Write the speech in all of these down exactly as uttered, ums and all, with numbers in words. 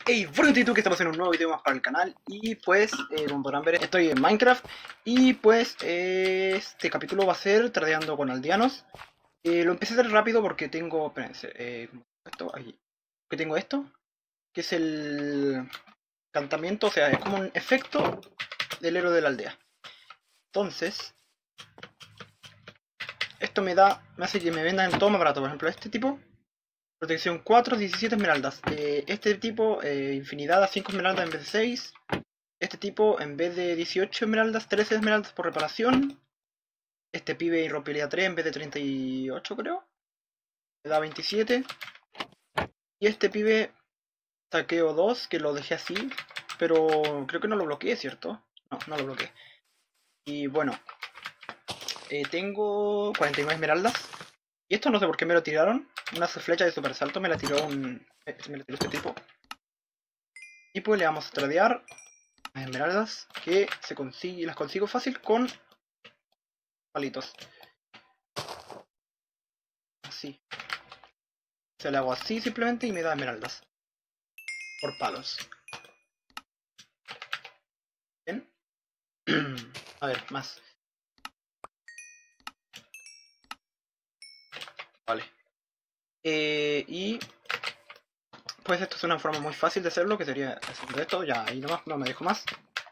Hey, bueno, tú que estamos en un nuevo video más para el canal. Y pues, eh, como podrán ver, estoy en Minecraft. Y pues, eh, este capítulo va a ser tradeando con aldeanos. Eh, lo empecé a hacer rápido porque tengo, espérense, eh, esto, ahí, que tengo esto, que es el encantamiento, o sea, es como un efecto del héroe de la aldea. Entonces, esto me da, me hace que me vendan todo más barato. Por ejemplo, este tipo, protección cuatro, diecisiete esmeraldas. Eh, este tipo, eh, infinidad a cinco esmeraldas en vez de seis. Este tipo, en vez de dieciocho esmeraldas, trece esmeraldas por reparación. Este pibe rompería tres en vez de treinta y ocho, creo. Me da veintisiete. Y este pibe, saqueo dos, que lo dejé así. Pero creo que no lo bloqueé, ¿cierto? No, no lo bloqueé. Y bueno, eh, tengo cuarenta y nueve esmeraldas. Y esto no sé por qué me lo tiraron. Una flecha de super salto me la tiró un... Eh, me la tiró este tipo. Y pues le vamos a tradear las esmeraldas, que se consigue, las consigo fácil con palitos. Así. Se le hago así simplemente y me da esmeraldas. Por palos. Bien. A ver, más. Vale. Eh, y... Pues esto es una forma muy fácil de hacerlo, que sería haciendo esto. Ya, ahí nomás, no me dejo más.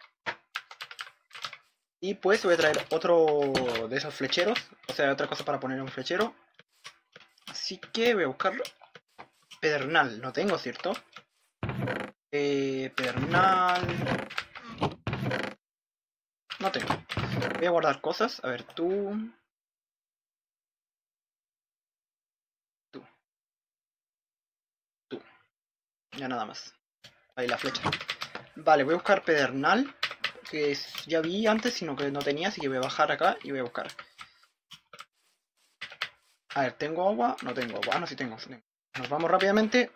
Y pues voy a traer otro de esos flecheros. O sea, otra cosa para poner un flechero. Así que voy a buscarlo. Pedernal, no tengo, ¿cierto? Eh, pedernal... No tengo. Voy a guardar cosas. A ver, tú... Tú. Tú. Ya nada más. Ahí la flecha. Vale, voy a buscar pedernal. Que ya vi antes, sino que no tenía. Así que voy a bajar acá y voy a buscar. A ver, ¿tengo agua? No tengo agua. Ah, no, sí tengo. Sí tengo. Nos vamos rápidamente.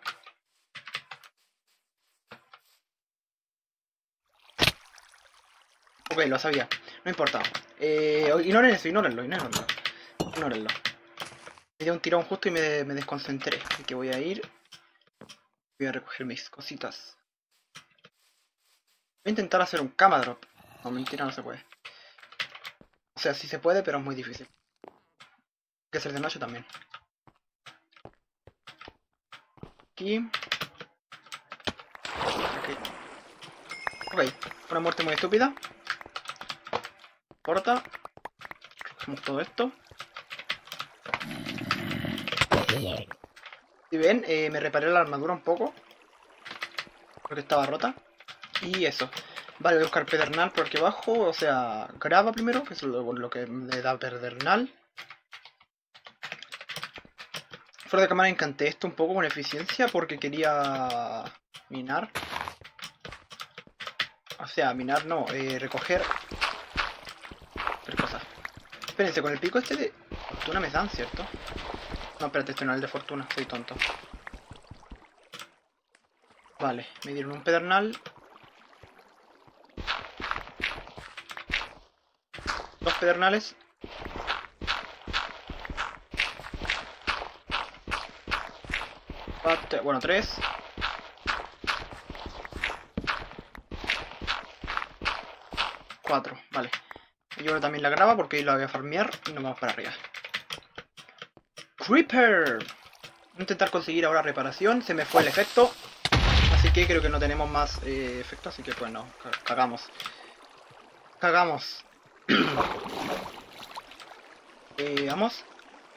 Ok, lo sabía. No importa. Eh, ignoren eso, ignórenlo, ignórenlo. Ignórenlo. Me dio un tirón justo y me, me desconcentré. Así que voy a ir. Voy a recoger mis cositas. Voy a intentar hacer un cama drop. No, mentira, no se puede. O sea, sí se puede, pero es muy difícil. Hay que hacer de noche también. Aquí. Okay. Ok, una muerte muy estúpida. Corta. Recogemos todo esto. Si ven, eh, me reparé la armadura un poco. Porque estaba rota. Y eso. Vale, voy a buscar pedernal por aquí abajo. O sea, grava primero, que es lo, lo que me da pedernal. Fuera de cámara encanté esto un poco con eficiencia porque quería minar. O sea, minar no, eh, recoger tres cosas. Espérense, con el pico este de fortuna me dan, ¿cierto? No, espérate, este no es el de fortuna, soy tonto. Vale, me dieron un pedernal. Dos pedernales. Cuatro, bueno, tres. Cuatro, vale. Y ahora también la grava porque ahí la voy a farmear y nos vamos para arriba. Creeper. Voy a intentar conseguir ahora reparación. Se me fue el efecto. Así que creo que no tenemos más eh, efecto. Así que pues no, cagamos. Cagamos. eh, vamos.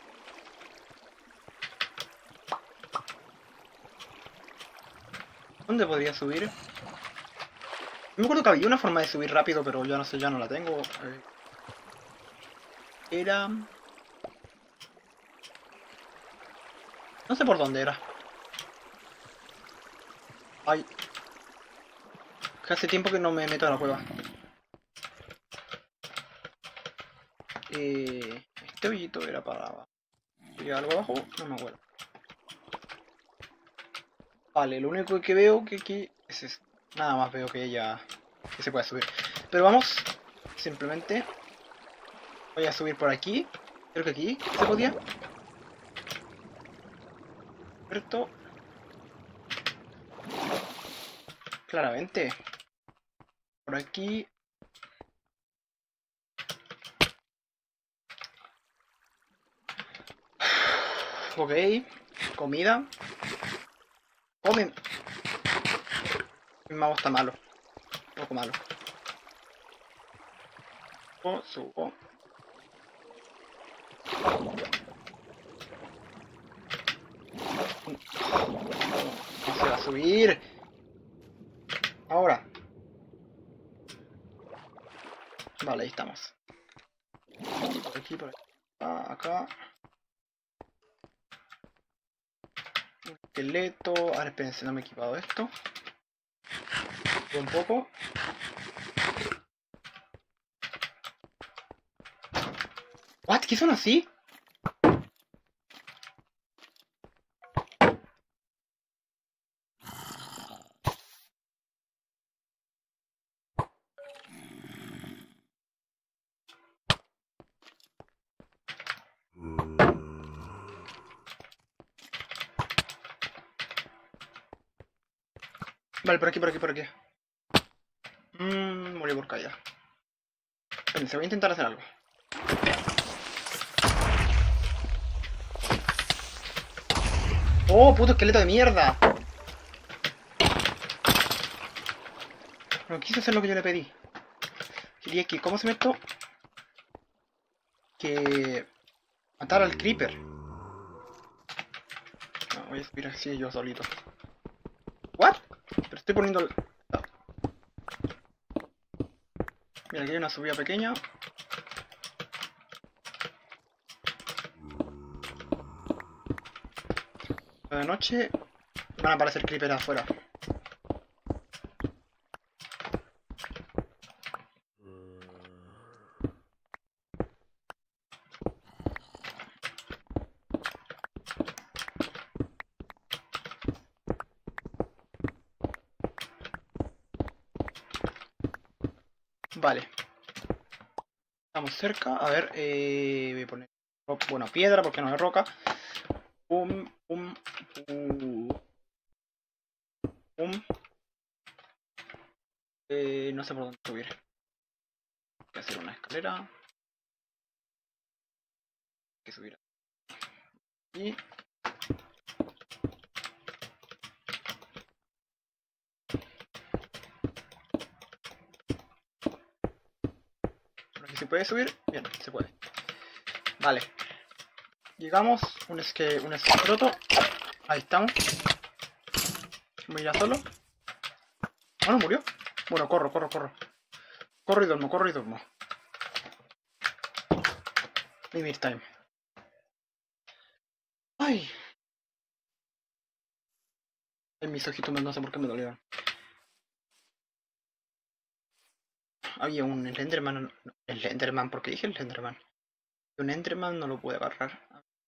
¿Dónde podría subir? Me acuerdo que había una forma de subir rápido, pero yo no sé, ya no la tengo. Eh, era... No sé por dónde era. Ay. Hace tiempo que no me meto a la cueva. Eh, este hoyito era para... ¿Había algo abajo? No me acuerdo. Vale, lo único que veo que aquí es esto. Nada más veo que ella... que se puede subir. Pero vamos, simplemente... Voy a subir por aquí. Creo que aquí se podía. Cierto. Claramente. Por aquí. Ok. Comida. Come. Mi mago está malo. Un poco malo. Subo, subo. No se va a subir. Ahora. Vale, ahí estamos. Por aquí, por aquí. Ah, acá. Un esqueleto. Ahora espérense, no me he equipado esto. Un poco. ¿What? ¿Qué son así? Vale, por aquí, por aquí, por aquí. Mmm, morí por caída. Espérense, voy a intentar hacer algo. ¡Oh, puto esqueleto de mierda! No quise hacer lo que yo le pedí. Quería que, ¿cómo se me esto? Que... matar al creeper. No, voy a subir así yo solito. ¿What? Pero estoy poniendo... el... no. Mira, aquí hay una subida pequeña. De noche van a aparecer creepers afuera. Vale. Estamos cerca. A ver, eh, voy a poner... bueno, piedra porque no hay roca. Pum, pum, pum. Pum. Eh, no sé por dónde subir. Voy a hacer una escalera. Hay que subir. Y... por aquí se puede subir. Bien, se puede. Vale. Llegamos. Un esque... un escroto. Ahí estamos. Voy a ir a solo. Ah, no, murió. Bueno, corro, corro, corro. Corro y duermo, corro y duermo. Limit time. Ay. En mis ojitos no sé por qué me dolieron. Había un Enderman. El Enderman, ¿por qué dije el Enderman? Un Enderman no lo puede agarrar.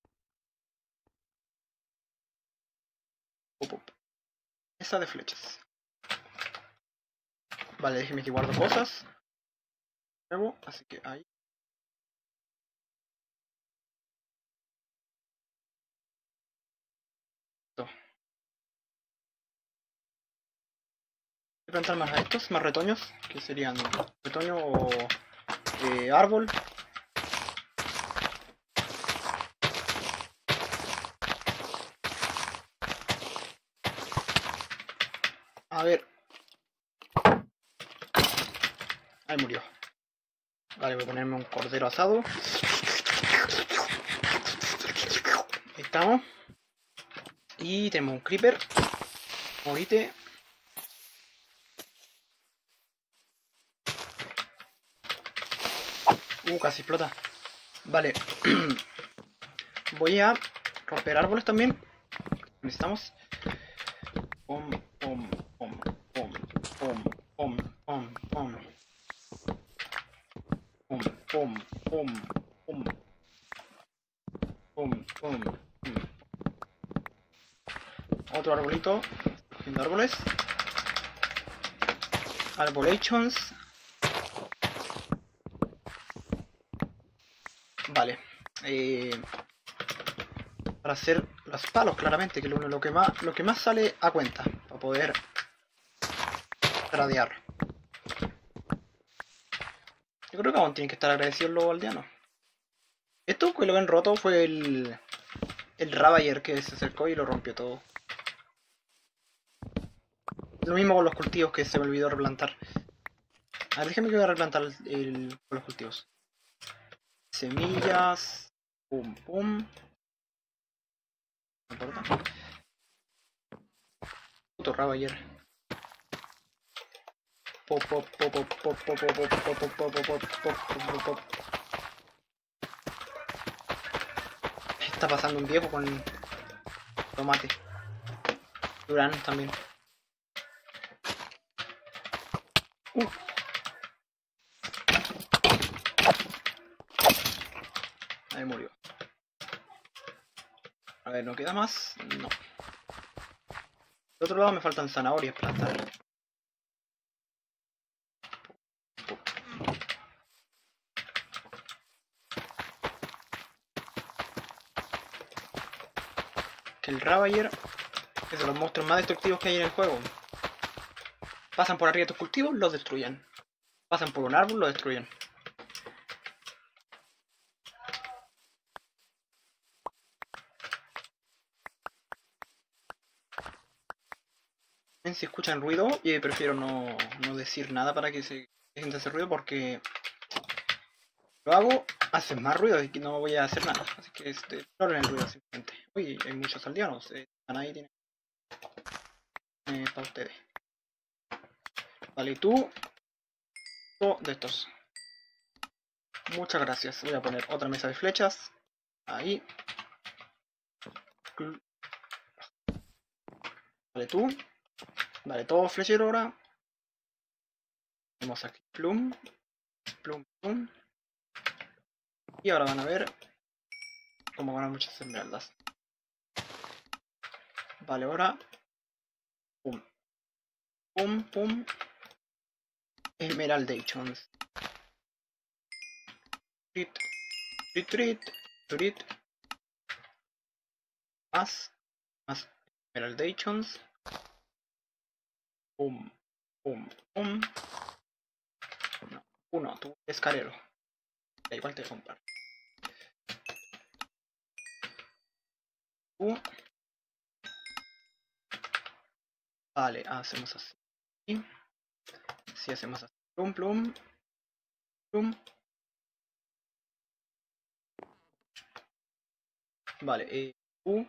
Up, up. Esa de flechas. Vale, déjeme que guardo cosas. Nuevo, así que ahí. Voy a plantar más a estos, más retoños, que serían retoño o eh, árbol. A ver. Ahí murió. Vale, voy a ponerme un cordero asado. Ahí estamos. Y tenemos un creeper. Morite. Uh, casi explota. Vale. Voy a romper árboles también. Necesitamos. Pom, pom, pom, pom, pom, pom, pom, pom. Pum, pum, pum, pum. Pum, pum, pum. Otro arbolito. Cogiendo árboles. Arbolations. Vale. Eh, para hacer los palos, claramente, que es lo, lo que más lo que más sale a cuenta. Para poder tradear. Yo creo que aún tienen que estar agradecidos los aldeanos. Esto que lo ven roto fue el... El Ravager que se acercó y lo rompió todo. Lo mismo con los cultivos que se me olvidó replantar. A ver, déjame que voy a replantar el, el, con los cultivos. Semillas. Pum, pum. No importa. Puto Ravager. Pop, pop, pop, pop, pop, pop, pop, pop, pop, pop, pop, pop, pop, pop. Está pasando un viejo con tomate. Durán también. Uh. Ahí murió. A ver, ¿no queda más? No. Del otro lado me faltan zanahorias para plantar. Que el Ravager es de los monstruos más destructivos que hay en el juego. Pasan por arriba de tus cultivos, los destruyen. Pasan por un árbol, lo destruyen. Si escuchan ruido, y prefiero no, no decir nada para que se dejen de hacer ruido, porque lo hago, hace más ruido y no voy a hacer nada. Así que este, ignoren el ruido simplemente. Uy, hay muchos aldeanos. Eh, están ahí, tienen eh, para ustedes. Vale, y tú, todo de estos. Muchas gracias. Voy a poner otra mesa de flechas. Ahí. Vale, tú. Vale, todo flechero ahora. Tenemos aquí plum. Plum, plum. Y ahora van a ver cómo ganan muchas esmeraldas. Vale, ahora. Pum. Pum, pum. Emeraldations. Trit. Trit, trit. Trit. Más. Más. Emeraldations. Pum. Pum. Pum. No. Uno, tú escalero. Da igual te comprar. Uh. Vale, hacemos así. Si hacemos así. Plum, plum. Plum. Vale, eh. Uh.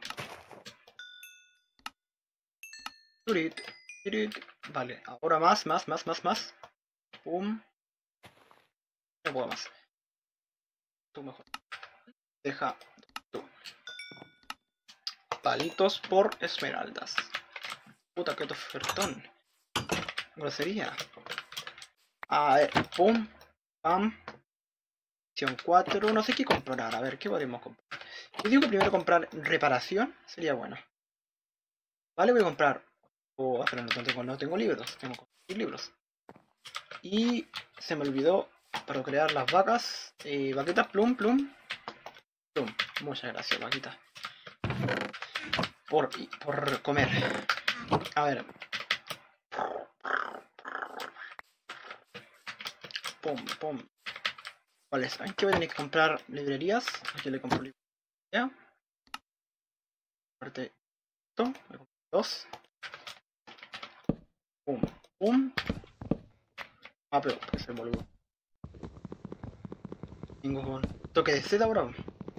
Turit. Turit. Vale, ahora más, más, más, más, más. Pum. No puedo más. Tú mejor. Deja. Tú. Palitos por esmeraldas. Puta, que ofertón. Grosería. A ver, pum, pam. Opción cuatro. No sé qué comprar. A ver, ¿qué podemos comprar? Yo digo que primero comprar reparación. Sería bueno. Vale, voy a comprar. Oh, pero no tengo, no tengo libros. Tengo que conseguir libros. Y se me olvidó para crear las vacas. Eh, vaquitas, plum, plum. Plum. Muchas gracias, vaquita. Por, por comer. A ver. Pum, pum. Vale, ¿saben qué voy a tener que comprar? Librerías. Aquí le compro librería. Aparte esto. Le compro dos. Pum, pum. Ah, pero que se boludo. Tengo con toque de Z, bro.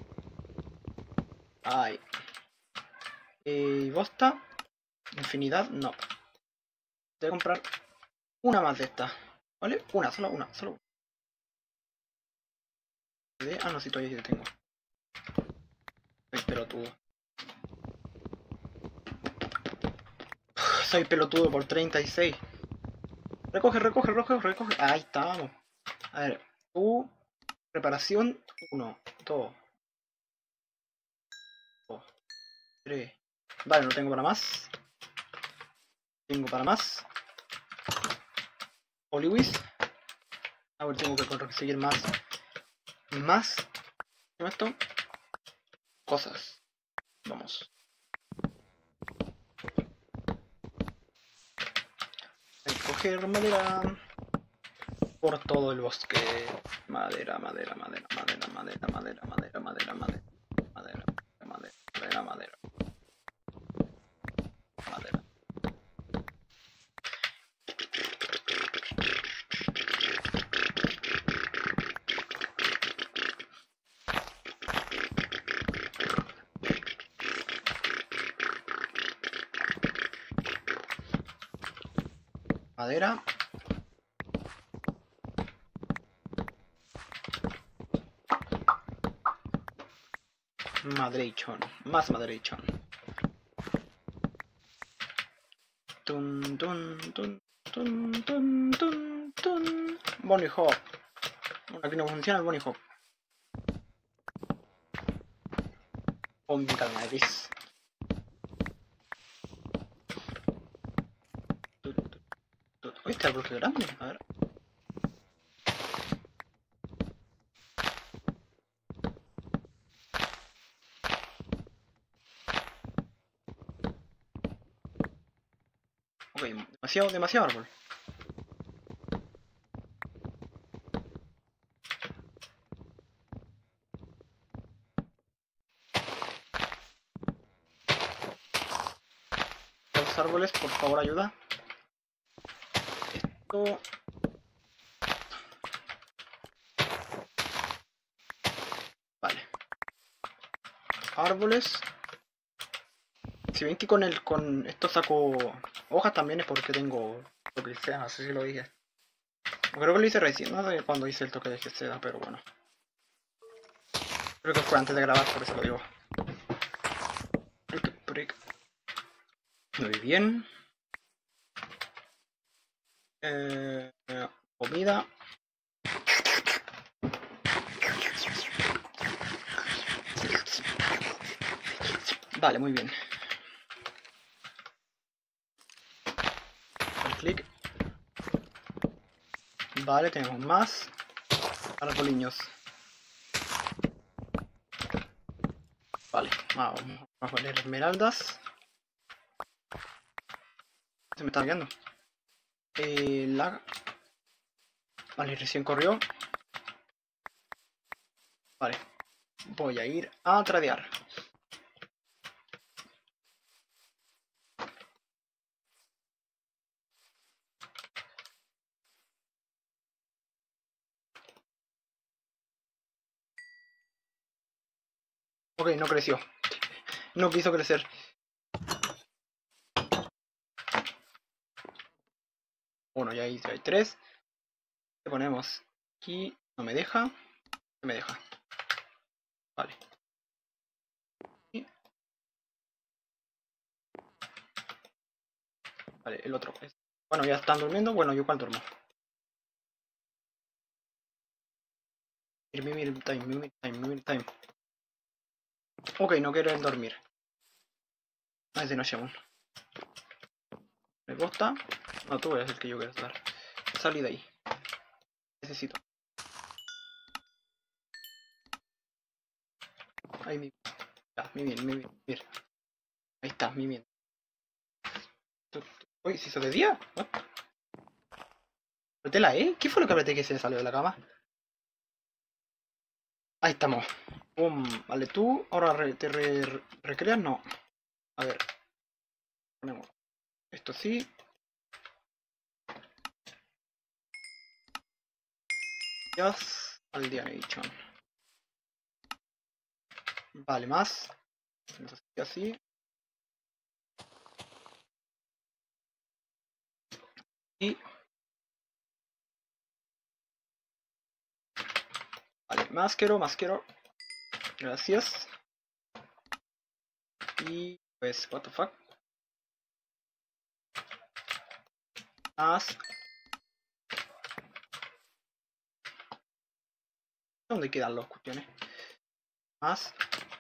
Ay. Eh, bosta. Infinidad, no. Voy a comprar una más de esta. ¿Vale? Una, solo una, solo una. Ah, no, si todavía sí tengo. Soy pelotudo. Soy pelotudo por treinta y seis. Recoge, recoge, recoge, recoge. Ahí estamos. A ver, tú. Preparación uno, dos, tres. Vale, no tengo para más. Tengo para más. Oliwis. A ver, tengo que conseguir más. Más. ¿Qué es esto? Cosas. Vamos. recoger madera por todo el bosque. Madera, madera, madera, madera, madera, madera, madera, madera, madera, madera, madera, madera, madera. Madera. Madera. Maderation. Más maderation. Tun, tun, tun, tun, tun, tun, tun. Bunny hop. Aquí no funciona el bunny hop. Un calmadis. Uy, este árbol que grande. A ver. Ok, demasiado, demasiado árbol. Los árboles, por favor, ayuda. Esto... Vale. Árboles. Si ven que con el con esto saco hojas también es porque tengo lo que sea, no sé si lo dije. Creo que lo hice recién, no sé cuando hice el toque de seda, pero bueno. Creo que fue antes de grabar, por eso lo digo. Muy bien. Eh, comida. Vale, muy bien. El clic. Vale, tenemos más arboliños. Vale, vamos a poner esmeraldas. Se me está viendo. Eh, la... Vale, recién corrió. Vale, voy a ir a tradear. Ok, no creció. No quiso crecer. Bueno, ya hay, ya hay tres. Le ponemos aquí. No me deja. No me deja. Vale. Y... Vale, el otro. Bueno, ya están durmiendo. Bueno, yo cuál duermo. Mimir time, mimir time, mimir time. Ok, no quiero dormir. No es de noche aún. ¿Me gusta? No, tú voy a hacer que yo quiero estar. Salí de ahí. Necesito. Ahí mi. Ya, mi bien, mi bien, mi bien. Ahí está, mi bien. Uy, ¿se hizo de día? ¿What? ¿Apreté la E? ¿Qué fue lo que apreté que se salió de la cama? Ahí estamos. Pum. Vale, tú ahora re, te re, re, recreas, no. A ver. Ponemos esto sí. Just al día nation. Vale, más. Entonces así. Y. Vale, más quiero, más quiero. Gracias. Y pues, what the fuck. Más. ¿Dónde quedan los cuestiones? Más.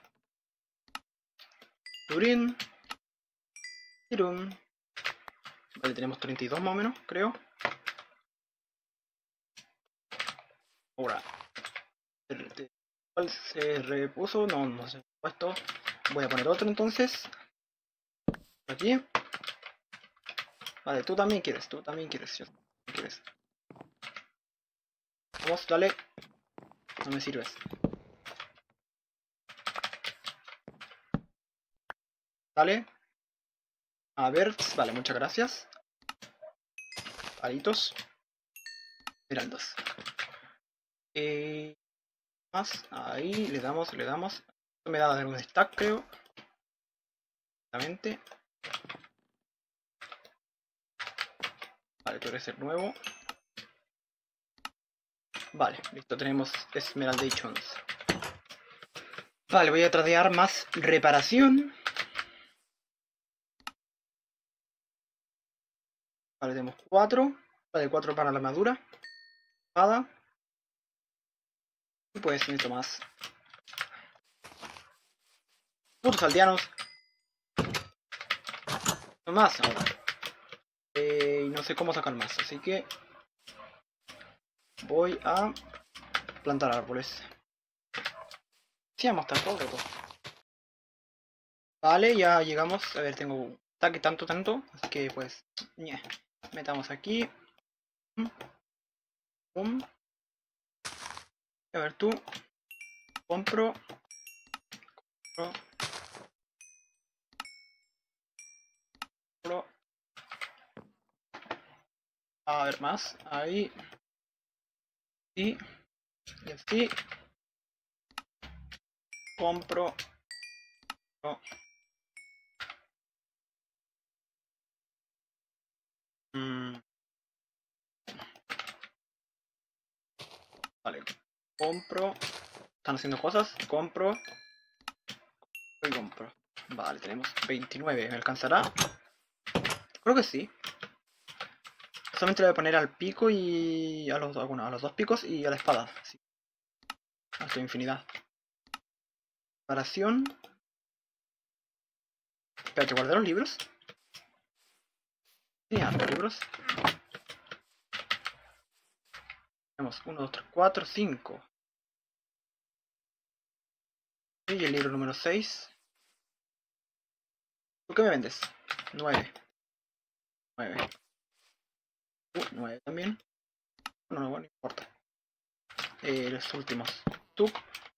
Turín. Tirum. Vale, tenemos treinta y dos más o menos, creo. Ahora. ¿Cuál se repuso? No, no se ha puesto. Voy a poner otro entonces. Aquí. Vale, tú también quieres, tú también quieres, yo también quieres. Vamos, dale. No me sirves. Dale. A ver, vale, muchas gracias. Palitos. Esmeraldas. Eh, más, ahí, le damos, le damos. Esto me da algún stack, creo. Exactamente. Vale, tú eres el nuevo. Vale, listo, tenemos Esmeraldations. Vale, voy a tradear más reparación. Vale, tenemos cuatro. Vale, cuatro para la armadura. Espada. Y pues necesito más. Putos aldeanos. No más ahora. Eh, y no sé cómo sacar más, así que voy a plantar árboles. Sí, vamos a estar todo el rato. Vale, ya llegamos. A ver, tengo un ataque tanto, tanto. Así que pues, ñe. Metamos aquí. Pum. A ver tú. Compro. Compro. Compro. A ver más. Ahí. Y. Y así. Compro. Compro. Mm. Vale. Compro. Están haciendo cosas. Compro. Y compro. Vale, tenemos veintinueve. ¿Me alcanzará? Creo que sí. Solamente le voy a poner al pico y a los, bueno, a los dos picos y a la espada. Sí. Hasta infinidad. Preparación. Espérate, ¿guardé los libros? Sí, los libros. Tenemos uno, dos, tres, cuatro, cinco. Y el libro número seis. ¿Tú qué me vendes? nueve. nueve. Uh, nueve también. No, no, no importa. Eh, los últimos. Tuk.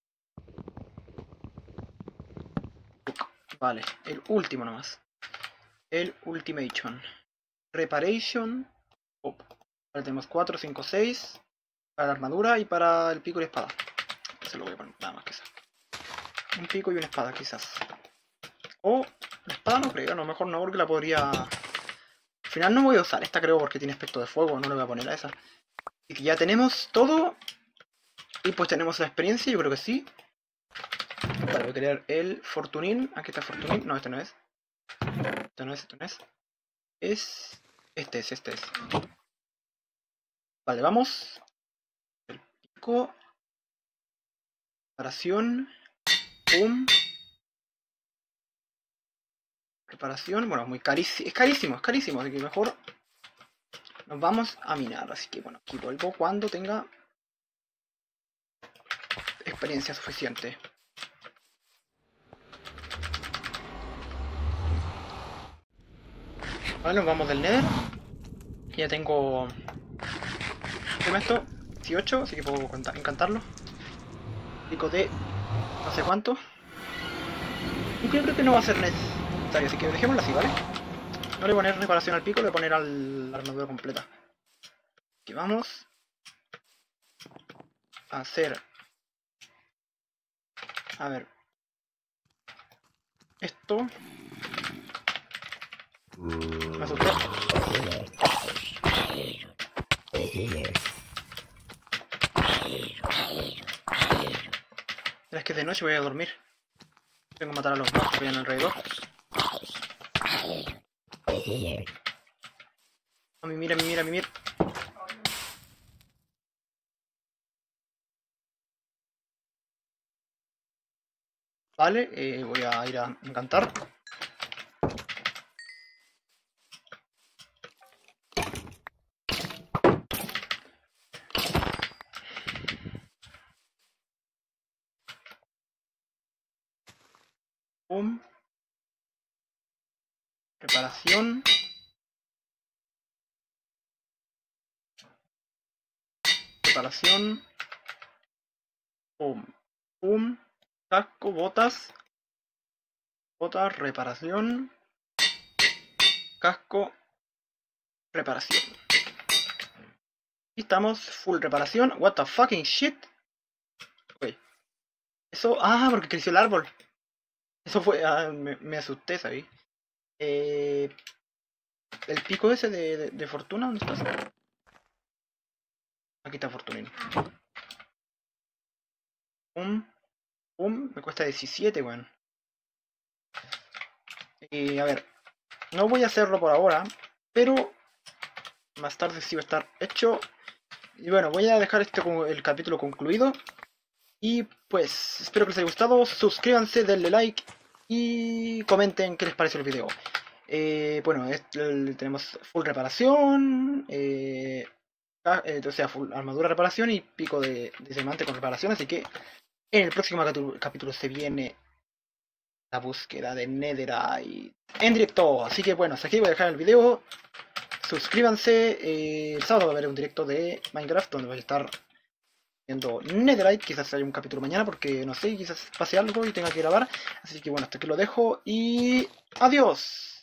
Tuk. Vale, el último nomás. El Ultimation. Reparation. Oh. Vale, tenemos cuatro, cinco, seis. Para la armadura y para el pico y la espada. Se lo voy a poner nada más que eso. Un pico y una espada quizás. O la espada no creo, no, mejor no porque la podría... Al final no voy a usar esta creo porque tiene aspecto de fuego, no le voy a poner a esa. Y que ya tenemos todo. Y pues tenemos la experiencia, yo creo que sí. Vale, voy a crear el Fortunin. Aquí está Fortunin. No, este no es. Este no es, este no es. Es... Este es, este es. Vale, vamos. El pico. Preparación. Pum. Preparación. Bueno, muy carísimo. Es carísimo, es carísimo. Así que mejor nos vamos a minar. Así que bueno, aquí vuelvo cuando tenga experiencia suficiente. Vale, nos vamos del Nether. Ya tengo... ¿Qué es esto? dieciocho, así que puedo encantarlo. Pico de... no sé cuánto. Aunque yo creo que no va a ser necesario, así que dejémoslo así, ¿vale? No le voy a poner reparación al pico, le voy a poner al la armadura completa. Aquí vamos. A hacer... A ver. Esto. Me asustó. Es que de noche voy a dormir. Tengo que matar a los mobs que vayan alrededor. A mí, mira, a mí, mira, a mí, mira. Vale, eh, voy a ir a encantar. Pum. Preparación. reparación. Pum. Pum. Casco, botas. Botas, reparación. Casco. Reparación. Y estamos full reparación. What the fucking shit. Ok. Eso. Ah, porque creció el árbol. Eso fue. Ah, me, me asusté, ¿sabí? Eh, el pico ese de, de, de fortuna, ¿dónde estás? Aquí está Fortunín. Pum. Pum. Me cuesta diecisiete, weón. Y a ver. No voy a hacerlo por ahora. Pero más tarde sí va a estar hecho. Y bueno, voy a dejar este el capítulo concluido. Y pues espero que les haya gustado. Suscríbanse, denle like y comenten qué les pareció el video. Eh, bueno, este, tenemos full reparación, eh, eh, o sea, full armadura reparación y pico de, de diamante con reparación. Así que en el próximo capítulo se viene la búsqueda de Netherite en directo. Así que bueno, hasta aquí voy a dejar el video. Suscríbanse. Eh, el sábado va a haber un directo de Minecraft donde voy a estar viendo Netherite. Quizás haya un capítulo mañana porque no sé, quizás pase algo y tenga que grabar. Así que bueno, hasta aquí lo dejo y adiós.